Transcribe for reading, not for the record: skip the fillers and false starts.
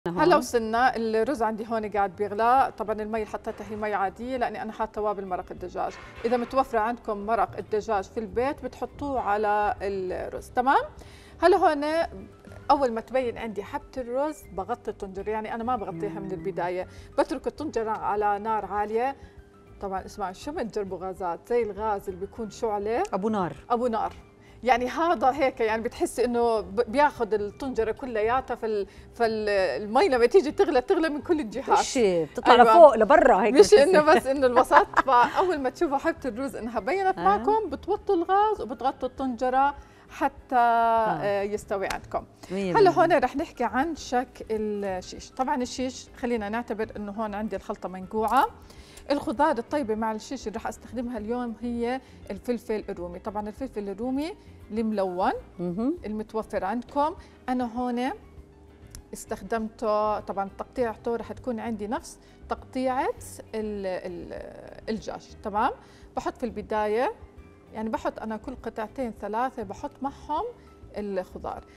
هلا وصلنا. الرز عندي هون قاعد بيغلى. طبعا المي حطيتها هي مي عاديه لاني انا حاطه توابل مرق الدجاج. اذا متوفره عندكم مرق الدجاج في البيت بتحطوه على الرز. تمام. هلا هون اول ما تبين عندي حبه الرز بغطي الطنجره، يعني انا ما بغطيها من البدايه، بترك الطنجره على نار عاليه. طبعا اسمعوا، شو بتجربوا غازات زي الغاز اللي بيكون شعله ابو نار، ابو نار، يعني هذا هيك، يعني بتحسي انه بياخذ الطنجره كلياتها. فالمي لما تيجي تغلى من كل الجهات، مش بتطلع أيوة. لفوق لبرا هيك، مش انه بس انه الوسط. فاول ما تشوفوا حبه الرز انها بينت معكم بتوطوا الغاز وبتغطوا الطنجره حتى يستوي عندكم. هلا هون رح نحكي عن شك الشيش. طبعا الشيش خلينا نعتبر انه هون عندي الخلطه منقوعه. الخضار الطيبه مع الشيش اللي رح استخدمها اليوم هي الفلفل الرومي. طبعا الفلفل الرومي الملون المتوفر عندكم. انا هون استخدمته، طبعا تقطيعته رح تكون عندي نفس تقطيعه الدجاج. تمام. بحط في البدايه، يعني بحط انا كل قطعتين ثلاثه بحط معهم الخضار.